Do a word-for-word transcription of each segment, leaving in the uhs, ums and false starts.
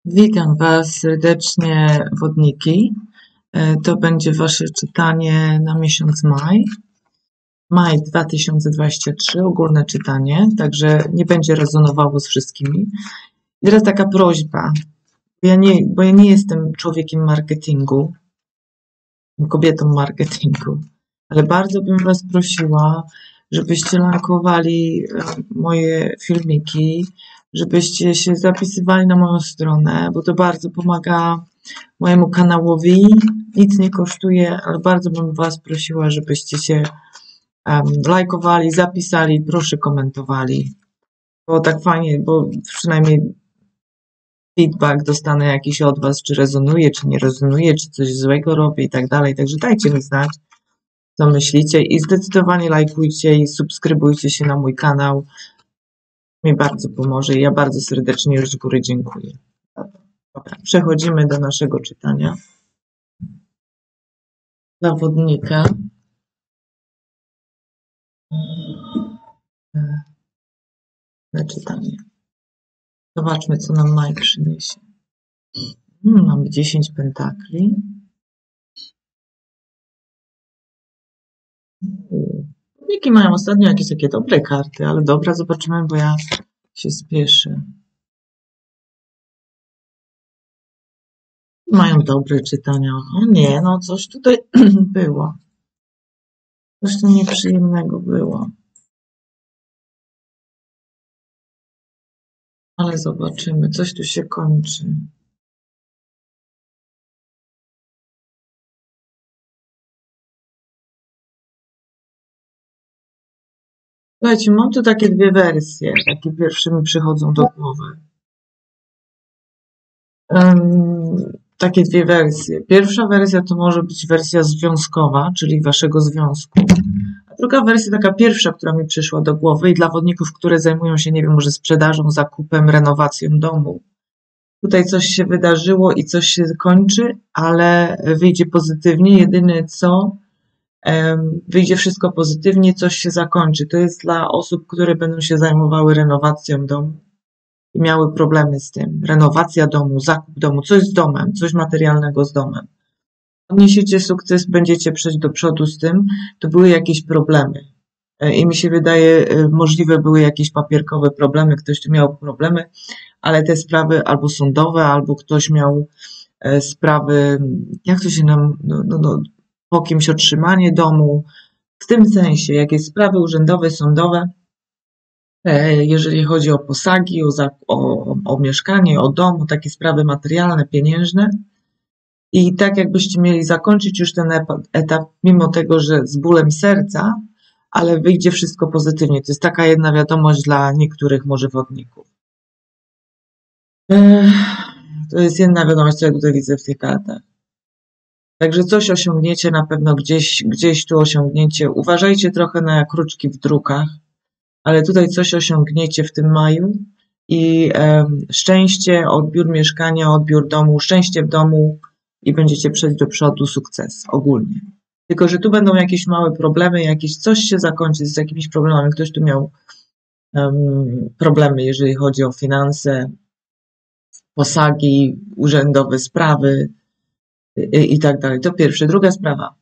Witam Was serdecznie, wodniki. To będzie Wasze czytanie na miesiąc maj. Maj dwa tysiące dwudziesty trzeci, ogólne czytanie, także nie będzie rezonowało z wszystkimi. I teraz taka prośba, bo ja nie, bo ja nie jestem człowiekiem marketingu, kobietą marketingu, ale bardzo bym Was prosiła, żebyście lajkowali moje filmiki, żebyście się zapisywali na moją stronę, bo to bardzo pomaga mojemu kanałowi, nic nie kosztuje, ale bardzo bym Was prosiła, żebyście się um, lajkowali, zapisali, proszę komentowali, bo tak fajnie, bo przynajmniej feedback dostanę jakiś od Was, czy rezonuje, czy nie rezonuje, czy coś złego robię i tak dalej, także dajcie mi znać, co myślicie i zdecydowanie lajkujcie i subskrybujcie się na mój kanał. Mi bardzo pomoże i ja bardzo serdecznie już z góry dziękuję. Dobra, przechodzimy do naszego czytania. Zawodnika. Na czytanie. Zobaczmy, co nam maj przyniesie. Hmm, mamy dziesięć pentakli. Wodniki mają ostatnio jakieś takie dobre karty, ale dobra, zobaczymy, bo ja się spieszę. Mają dobre czytania. O nie, no coś tutaj było. Coś tu nieprzyjemnego było. Ale zobaczymy, coś tu się kończy. Słuchajcie, mam tu takie dwie wersje, takie pierwsze mi przychodzą do głowy. Um, takie dwie wersje. Pierwsza wersja to może być wersja związkowa, czyli waszego związku. A druga wersja, taka pierwsza, która mi przyszła do głowy i dla wodników, które zajmują się, nie wiem, może sprzedażą, zakupem, renowacją domu. Tutaj coś się wydarzyło i coś się kończy, ale wyjdzie pozytywnie. Jedyne co, um, wyjdzie wszystko pozytywnie, coś się zakończy. To jest dla osób, które będą się zajmowały renowacją domu i miały problemy z tym. Renowacja domu, zakup domu, coś z domem, coś materialnego z domem. Odniesiecie sukces, będziecie przejść do przodu z tym, to były jakieś problemy. I mi się wydaje, możliwe były jakieś papierkowe problemy, ktoś tu miał problemy, ale te sprawy albo sądowe, albo ktoś miał sprawy, jak to się nam, no, no, no, po kimś otrzymanie domu, w tym sensie, jakieś sprawy urzędowe, sądowe, jeżeli chodzi o posagi, o, o, o mieszkanie, o dom, o takie sprawy materialne, pieniężne. I tak jakbyście mieli zakończyć już ten etap, mimo tego, że z bólem serca, ale wyjdzie wszystko pozytywnie. To jest taka jedna wiadomość dla niektórych może wodników. To jest jedna wiadomość, co ja tutaj widzę w tych kartach. Także coś osiągniecie na pewno, gdzieś, gdzieś tu osiągniecie. Uważajcie trochę na kruczki w drukach, ale tutaj coś osiągniecie w tym maju i e, szczęście, odbiór mieszkania, odbiór domu, szczęście w domu i będziecie przejść do przodu, sukces ogólnie. Tylko że tu będą jakieś małe problemy, jakieś coś się zakończy z jakimiś problemami. Ktoś tu miał um, problemy, jeżeli chodzi o finanse, posagi, urzędowe sprawy i, i tak dalej. To pierwsze. Druga sprawa.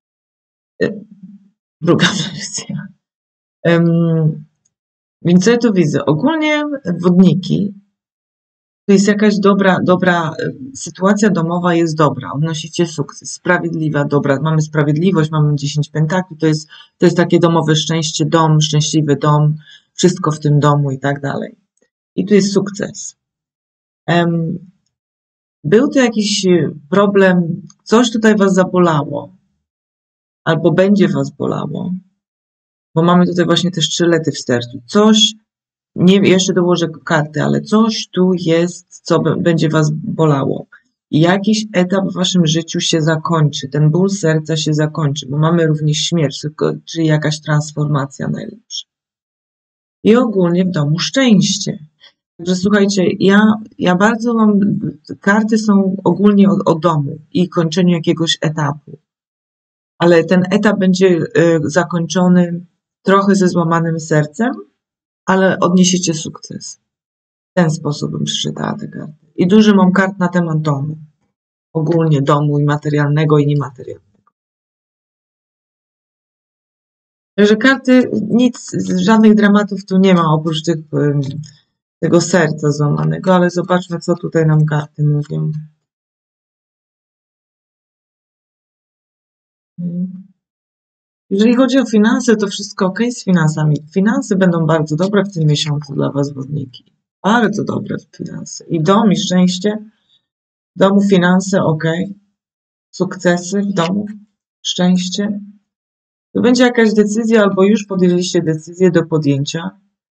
Druga wersja. Um, Więc co ja tu widzę? Ogólnie wodniki, to jest jakaś dobra, dobra, sytuacja domowa jest dobra, odnosicie sukces, sprawiedliwa, dobra, mamy sprawiedliwość, mamy dziesięć pentakli, to jest, to jest takie domowe szczęście, dom, szczęśliwy dom, wszystko w tym domu i tak dalej. I tu jest sukces. Um, był tu jakiś problem, coś tutaj was zabolało, albo będzie was bolało, bo mamy tutaj właśnie te sztylety w sercu. Coś, nie jeszcze dołożę karty, ale coś tu jest, co będzie was bolało. I jakiś etap w waszym życiu się zakończy. Ten ból serca się zakończy, bo mamy również śmierć, czyli jakaś transformacja najlepsza. I ogólnie w domu szczęście. Także słuchajcie, ja, ja bardzo mam, karty są ogólnie o, o domu i kończeniu jakiegoś etapu. Ale ten etap będzie y, zakończony trochę ze złamanym sercem, ale odniesiecie sukces. W ten sposób bym przeczytała te karty. I dużo mam kart na temat domu. Ogólnie domu i materialnego i niematerialnego. Także karty, nic, żadnych dramatów tu nie ma oprócz tych, tego serca złamanego, ale zobaczmy, co tutaj nam karty mówią. Jeżeli chodzi o finanse, to wszystko ok z finansami. Finanse będą bardzo dobre w tym miesiącu dla Was, wodniki. Bardzo dobre finanse. I dom, i szczęście. W domu finanse ok. Sukcesy w domu, szczęście. To będzie jakaś decyzja, albo już podjęliście decyzję do podjęcia.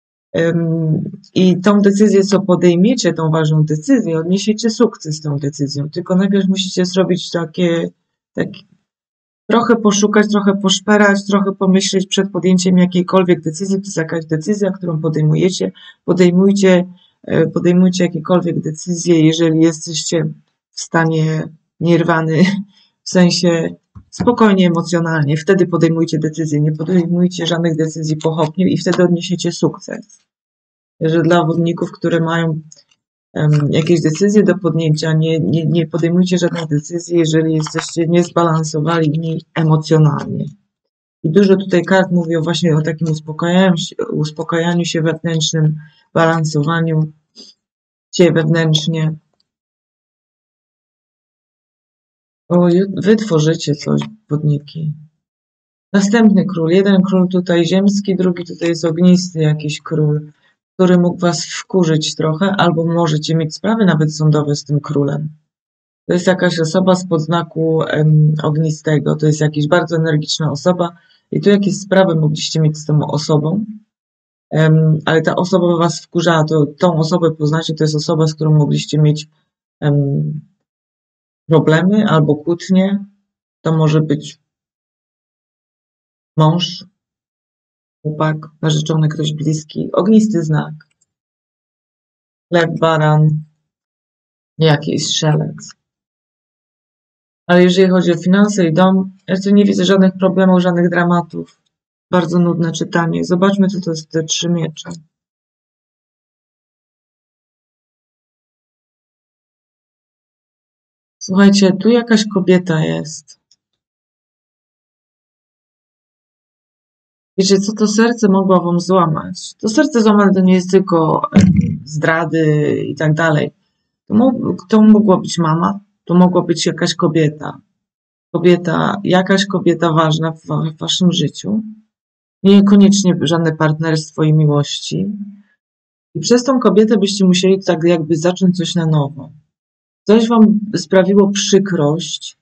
I tą decyzję, co podejmiecie, tą ważną decyzję, odniesiecie sukces tą decyzją. Tylko najpierw musicie zrobić takie, takie trochę poszukać, trochę poszperać, trochę pomyśleć przed podjęciem jakiejkolwiek decyzji. To jest jakaś decyzja, którą podejmujecie. Podejmujcie, podejmujcie jakiekolwiek decyzje, jeżeli jesteście w stanie nierwany, w sensie spokojnie, emocjonalnie. Wtedy podejmujcie decyzje. Nie podejmujcie żadnych decyzji pochopnie i wtedy odniesiecie sukces. Że dla wodników, które mają um, jakieś decyzje do podjęcia, nie, nie, nie podejmujcie żadnych decyzji, jeżeli jesteście niezbalansowani emocjonalnie. I dużo tutaj kart mówi o właśnie o takim uspokajaniu się, uspokajaniu się wewnętrznym, balansowaniu się wewnętrznie. O, wy tworzycie coś, wodniki. Następny król. Jeden król tutaj ziemski, drugi tutaj jest ognisty jakiś król, który mógł was wkurzyć trochę, albo możecie mieć sprawy nawet sądowe z tym królem. To jest jakaś osoba spod znaku um, ognistego, to jest jakaś bardzo energiczna osoba i tu jakieś sprawy mogliście mieć z tą osobą, um, ale ta osoba was wkurzała, to tą osobę poznacie, to jest osoba, z którą mogliście mieć um, problemy albo kłótnie. To może być mąż, chłopak, narzeczony, ktoś bliski, ognisty znak, lew, baran, jakiś strzelec. Ale jeżeli chodzi o finanse i dom, ja tu nie widzę żadnych problemów, żadnych dramatów. Bardzo nudne czytanie. Zobaczmy, co to jest te trzy miecze. Słuchajcie, tu jakaś kobieta jest. Wiecie, co to serce mogło wam złamać? To serce złamane to nie jest tylko zdrady i tak dalej. To, mo to mogła być mama, to mogła być jakaś kobieta. Kobieta, jakaś kobieta ważna w, w waszym życiu. Niekoniecznie żadne partnerstwo i miłości. I przez tą kobietę byście musieli tak jakby zacząć coś na nowo. Coś wam sprawiło przykrość,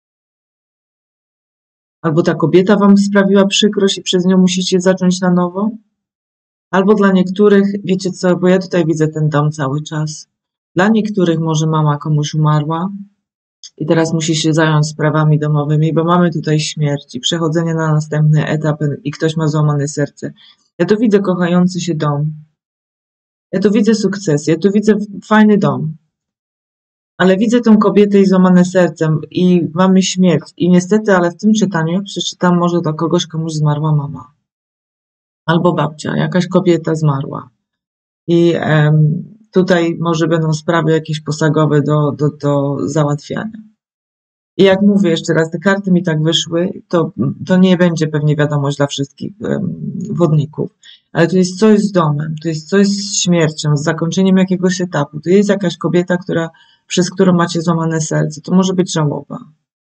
albo ta kobieta wam sprawiła przykrość i przez nią musicie zacząć na nowo. Albo dla niektórych, wiecie co, bo ja tutaj widzę ten dom cały czas. Dla niektórych może mama komuś umarła i teraz musi się zająć sprawami domowymi, bo mamy tutaj śmierć i przechodzenie na następny etap i ktoś ma złamane serce. Ja tu widzę kochający się dom. Ja tu widzę sukces, ja tu widzę fajny dom. Ale widzę tą kobietę i złamane sercem i mamy śmierć. I niestety, ale w tym czytaniu przeczytam może do kogoś, komuś zmarła mama. Albo babcia, jakaś kobieta zmarła. I um, tutaj może będą sprawy jakieś posagowe do, do, do załatwiania. I jak mówię jeszcze raz, te karty mi tak wyszły, to, to nie będzie pewnie wiadomość dla wszystkich um, wodników. Ale tu jest coś z domem, tu jest coś z śmiercią, z zakończeniem jakiegoś etapu. Tu jest jakaś kobieta, która, przez którą macie złamane serce. To może być żałoba.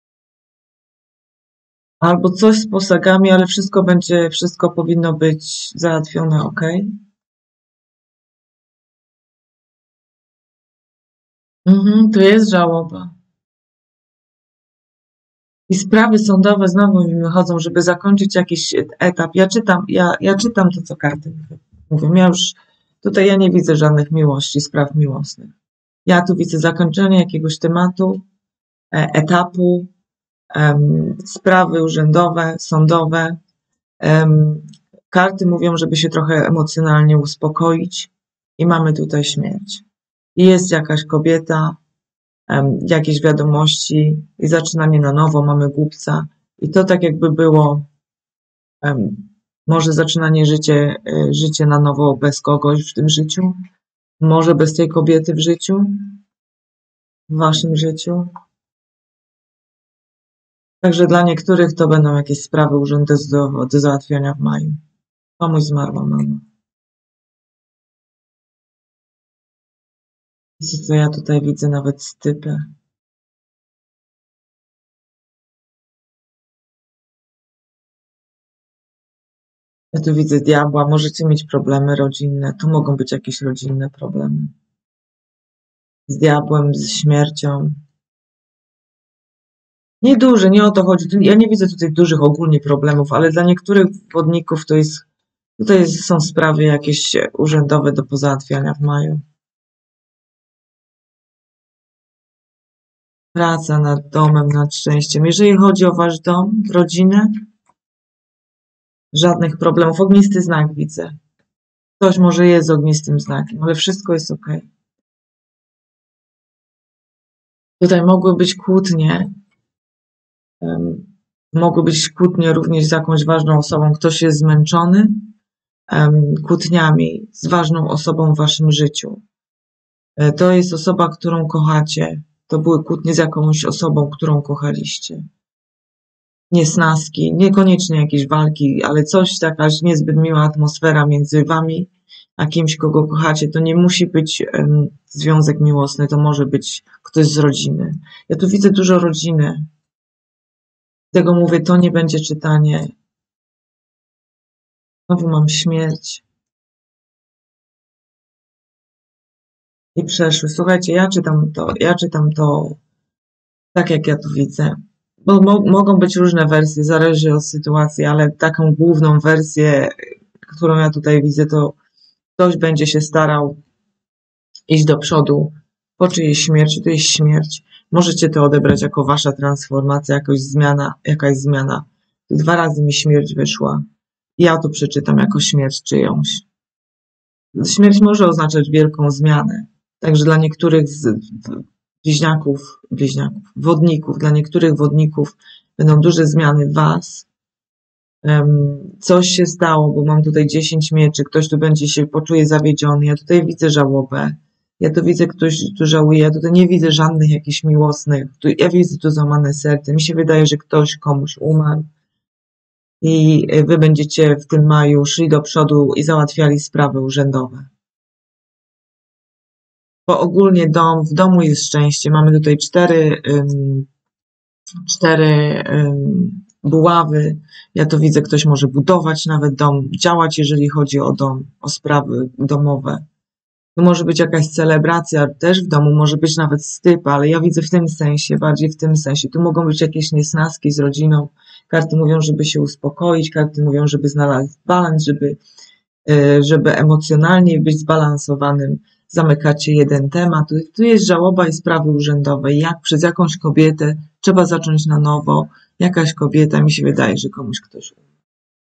Albo coś z posagami, ale wszystko będzie, wszystko powinno być załatwione ok. Mhm, to jest żałoba. I sprawy sądowe znowu mi wychodzą, żeby zakończyć jakiś etap. Ja czytam, ja, ja czytam to, co karty mówią. Ja już tutaj ja nie widzę żadnych miłości, spraw miłosnych. Ja tu widzę zakończenie jakiegoś tematu, etapu, um, sprawy urzędowe, sądowe. Um, karty mówią, żeby się trochę emocjonalnie uspokoić i mamy tutaj śmierć. I jest jakaś kobieta, um, jakieś wiadomości i zaczynanie na nowo, mamy głupca. I to tak jakby było um, może zaczynanie życie, życie na nowo bez kogoś w tym życiu, może bez tej kobiety w życiu. w waszym życiu. Także dla niektórych to będą jakieś sprawy urzędowe do, do załatwiania w maju. Komuś zmarła mama. Co ja tutaj widzę nawet stypę. Ja tu widzę diabła, możecie mieć problemy rodzinne. Tu mogą być jakieś rodzinne problemy. Z diabłem, z śmiercią. Nieduże, nie o to chodzi. Ja nie widzę tutaj dużych ogólnie problemów, ale dla niektórych wodników to jest, tutaj są sprawy jakieś urzędowe do pozałatwiania w maju. Praca nad domem, nad szczęściem. Jeżeli chodzi o wasz dom, rodzinę, żadnych problemów. Ognisty znak widzę. Ktoś może jest z ognistym znakiem, ale wszystko jest ok. Tutaj mogły być kłótnie. Um, mogły być kłótnie również z jakąś ważną osobą. Ktoś jest zmęczony um, kłótniami z ważną osobą w waszym życiu. E, to jest osoba, którą kochacie. To były kłótnie z jakąś osobą, którą kochaliście. Niesnaski, niekoniecznie jakieś walki, ale coś, jakaś niezbyt miła atmosfera między wami a kimś, kogo kochacie. To nie musi być um, związek miłosny, to może być ktoś z rodziny. Ja tu widzę dużo rodziny. Dlatego mówię, to nie będzie czytanie. Znowu mam śmierć. I przeszły. Słuchajcie, ja czytam to, ja czytam to tak, jak ja tu widzę. Bo mo mogą być różne wersje, zależy od sytuacji, ale taką główną wersję, którą ja tutaj widzę, to ktoś będzie się starał iść do przodu po czyjejś śmierci. To jest śmierć. Możecie to odebrać jako wasza transformacja, jakaś zmiana, jakaś zmiana. Dwa razy mi śmierć wyszła. Ja to przeczytam jako śmierć czyjąś. Śmierć może oznaczać wielką zmianę. Także dla niektórych z bliźniaków, bliźniaków, wodników, dla niektórych wodników będą duże zmiany w was. Um, coś się stało, bo mam tutaj dziesięć mieczy, ktoś tu będzie się poczuje zawiedziony. Ja tutaj widzę żałobę. Ja tu widzę, ktoś tu żałuje. Ja tutaj nie widzę żadnych jakichś miłosnych. Tu, ja widzę tu złamane serce. Mi się wydaje, że ktoś komuś umarł. I wy będziecie w tym maju szli do przodu i załatwiali sprawy urzędowe. Bo ogólnie dom, w domu jest szczęście. Mamy tutaj cztery, um, cztery um, buławy. Ja to widzę, ktoś może budować nawet dom, działać, jeżeli chodzi o dom, o sprawy domowe. To może być jakaś celebracja też w domu, może być nawet styp, ale ja widzę w tym sensie, bardziej w tym sensie. Tu mogą być jakieś niesnaski z rodziną. Karty mówią, żeby się uspokoić, karty mówią, żeby znaleźć balans, żeby, żeby emocjonalnie być zbalansowanym. Zamykacie jeden temat. Tu jest żałoba i sprawy urzędowe. Jak przez jakąś kobietę trzeba zacząć na nowo. Jakaś kobieta, mi się wydaje, że komuś ktoś umie.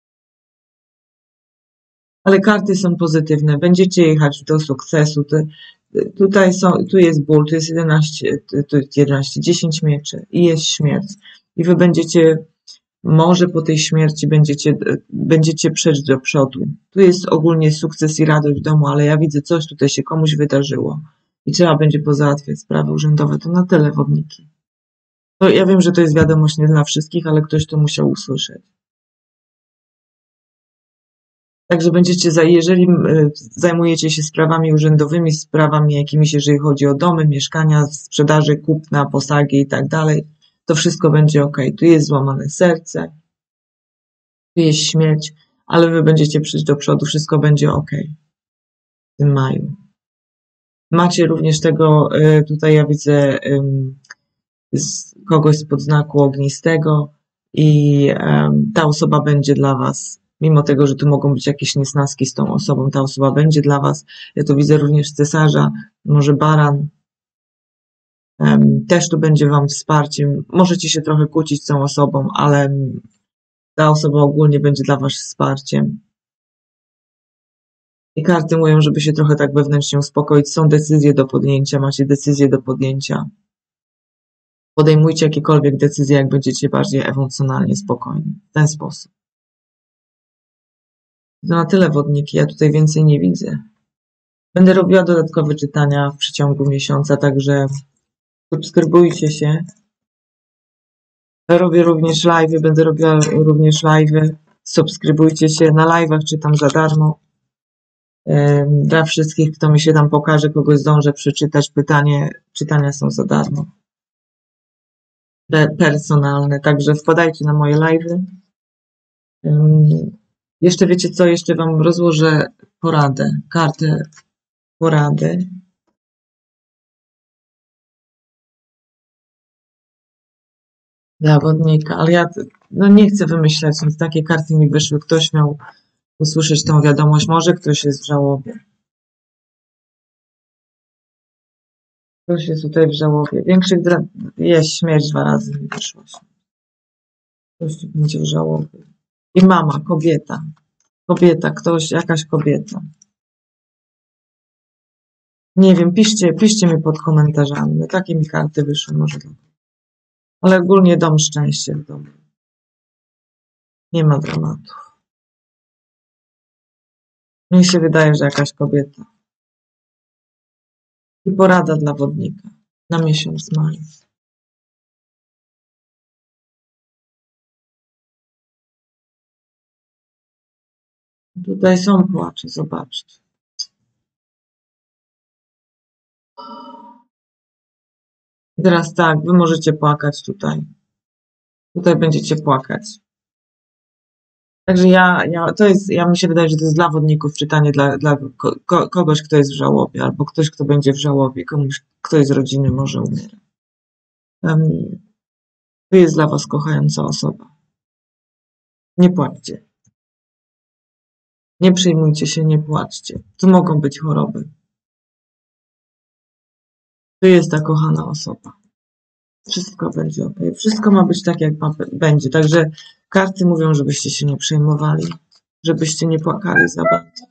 Ale karty są pozytywne. Będziecie jechać do sukcesu. Tutaj są, tu jest ból, tu jest jedenaście, tu jest jedenaście, dziesięć mieczy i jest śmierć. I wy będziecie, może po tej śmierci będziecie, będziecie przejść do przodu. Tu jest ogólnie sukces i radość w domu, ale ja widzę, coś tutaj się komuś wydarzyło i trzeba będzie pozałatwiać sprawy urzędowe. To na tyle, wodniki. To ja wiem, że to jest wiadomość nie dla wszystkich, ale ktoś to musiał usłyszeć. Także będziecie, jeżeli zajmujecie się sprawami urzędowymi, sprawami jakimiś, jeżeli chodzi o domy, mieszkania, sprzedaży, kupna, posagi i tak dalej, to wszystko będzie ok. Tu jest złamane serce, tu jest śmierć, ale wy będziecie przyjść do przodu, wszystko będzie ok w tym maju. Macie również tego, tutaj ja widzę kogoś spod znaku ognistego i ta osoba będzie dla was. Mimo tego, że tu mogą być jakieś niesnaski z tą osobą, ta osoba będzie dla was. Ja tu widzę również cesarza, może baran. Um, też tu będzie wam wsparciem. Możecie się trochę kłócić z tą osobą, ale ta osoba ogólnie będzie dla was wsparciem. I karty mówią, żeby się trochę tak wewnętrznie uspokoić. Są decyzje do podjęcia, macie decyzje do podjęcia. Podejmujcie jakiekolwiek decyzje, jak będziecie bardziej emocjonalnie spokojni. W ten sposób. To na tyle, wodniki. Ja tutaj więcej nie widzę. Będę robiła dodatkowe czytania w przeciągu miesiąca, także Subskrybujcie się. Robię również live'y, będę robiła również live'y. Subskrybujcie się. Na live'ach czytam za darmo. Dla wszystkich, kto mi się tam pokaże, kogoś zdążę przeczytać. Pytanie, czytania są za darmo. Personalne, także wpadajcie na moje live'y. Jeszcze wiecie co? Jeszcze wam rozłożę poradę, kartę porady. Zawodnika, ale ja no nie chcę wymyślać, więc takie karty mi wyszły. Ktoś miał usłyszeć tą wiadomość, może ktoś jest w żałobie. Ktoś jest tutaj w żałobie. Większych jest śmierć dwa razy mi wyszło. Ktoś będzie w żałobie. I mama, kobieta. Kobieta, ktoś, jakaś kobieta. Nie wiem, piszcie, piszcie mi pod komentarzami. No, takie mi karty wyszły, może tak. Ale ogólnie dom szczęścia w domu. Nie ma dramatów. Mi się wydaje, że jakaś kobieta. I porada dla wodnika na miesiąc maj. Tutaj są płacze, zobaczcie. I teraz tak, wy możecie płakać tutaj. Tutaj będziecie płakać. Także ja, ja, to jest, ja mi się wydaje, że to jest dla wodników czytanie dla, dla ko, kogoś, kto jest w żałobie, albo ktoś, kto będzie w żałobie, komuś, ktoś z rodziny może umierać. Um, to jest dla was kochająca osoba. Nie płaczcie. Nie przejmujcie się, nie płaczcie. Tu mogą być choroby. To jest ta kochana osoba. Wszystko będzie ok. Wszystko ma być tak, jak ma, będzie. Także karty mówią, żebyście się nie przejmowali, żebyście nie płakali za bardzo.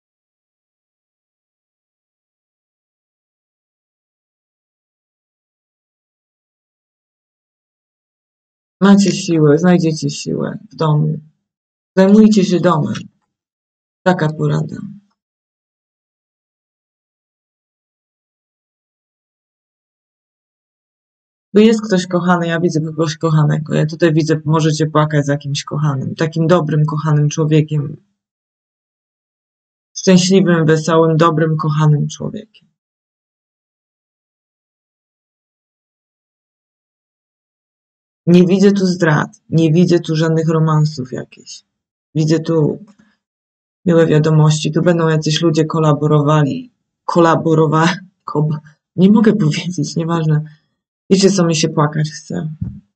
Macie siłę, znajdziecie siłę w domu. Zajmujcie się domem. Taka porada. Tu jest ktoś kochany, ja widzę kogoś kochanego. Ja tutaj widzę, możecie płakać za kimś kochanym. Takim dobrym, kochanym człowiekiem. Szczęśliwym, wesołym, dobrym, kochanym człowiekiem. Nie widzę tu zdrad. Nie widzę tu żadnych romansów jakichś. Widzę tu miłe wiadomości. Tu będą jacyś ludzie kolaborowali. Kolaborowali. Nie mogę powiedzieć, nieważne. Wiecie, co mi się płakać chce.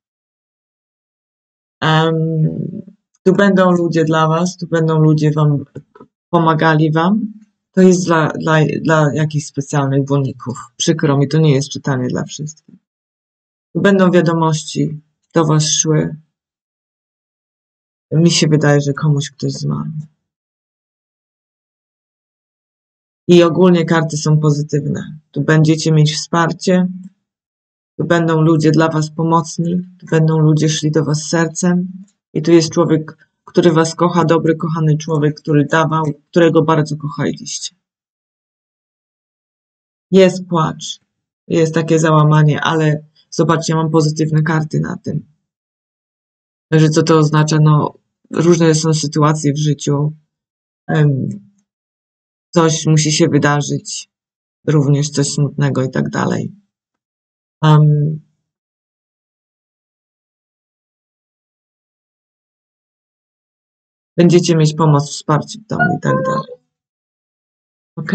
Um, tu będą ludzie dla was, tu będą ludzie wam pomagali wam. To jest dla, dla, dla jakichś specjalnych wodników. Przykro mi, to nie jest czytanie dla wszystkich. Tu będą wiadomości do was szły. Mi się wydaje, że komuś ktoś zmarł. I ogólnie karty są pozytywne. Tu będziecie mieć wsparcie. Tu będą ludzie dla was pomocni. Tu będą ludzie szli do was sercem. I tu jest człowiek, który was kocha, dobry, kochany człowiek, który dawał, którego bardzo kochaliście. Jest płacz. Jest takie załamanie, ale zobaczcie, mam pozytywne karty na tym. Także co to oznacza? No, różne są sytuacje w życiu. Coś musi się wydarzyć. Również coś smutnego i tak dalej. Um, będziecie mieć pomoc, wsparcie w domu i tak dalej. Ok?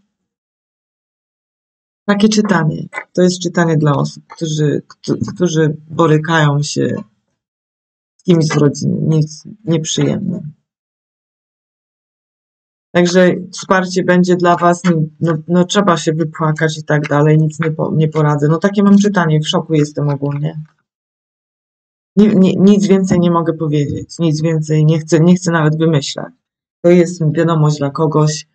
Takie czytanie. To jest czytanie dla osób, którzy, którzy borykają się z kimś z rodziny. Nic nieprzyjemnym. Także wsparcie będzie dla was, no, no trzeba się wypłakać i tak dalej, nic nie, po, nie poradzę. No takie mam czytanie, w szoku jestem ogólnie. Nie, nie, nic więcej nie mogę powiedzieć, nic więcej nie chcę, nie chcę nawet wymyślać. To jest wiadomość dla kogoś.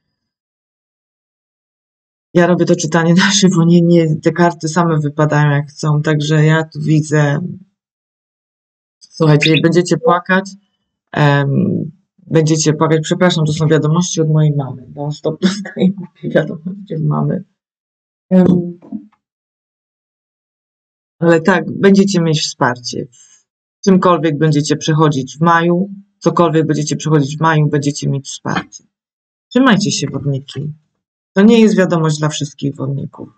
Ja robię to czytanie na żywo, nie, nie, te karty same wypadają jak chcą, także ja tu widzę, słuchajcie, będziecie płakać, um, będziecie płakać, przepraszam, to są wiadomości od mojej mamy, bo stop dostaję głupie wiadomości od mamy. Um, Ale tak, będziecie mieć wsparcie. Czymkolwiek będziecie przechodzić w maju, cokolwiek będziecie przechodzić w maju, będziecie mieć wsparcie. Trzymajcie się, wodniki. To nie jest wiadomość dla wszystkich wodników.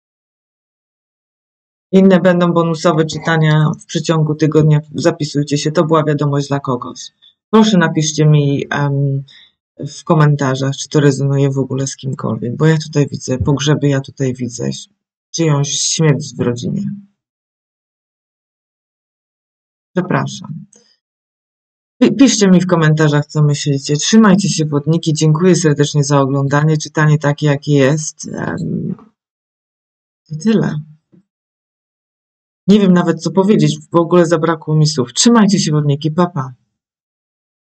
Inne będą bonusowe czytania w przeciągu tygodnia. Zapisujcie się, to była wiadomość dla kogoś. Proszę napiszcie mi um, w komentarzach, czy to rezonuje w ogóle z kimkolwiek, bo ja tutaj widzę pogrzeby, ja tutaj widzę czyjąś śmierć w rodzinie. Przepraszam. Piszcie mi w komentarzach, co myślicie. Trzymajcie się, wodniki. Dziękuję serdecznie za oglądanie. Czytanie takie, jakie jest. I tyle. Nie wiem nawet, co powiedzieć. W ogóle zabrakło mi słów. Trzymajcie się, wodniki. Pa, pa.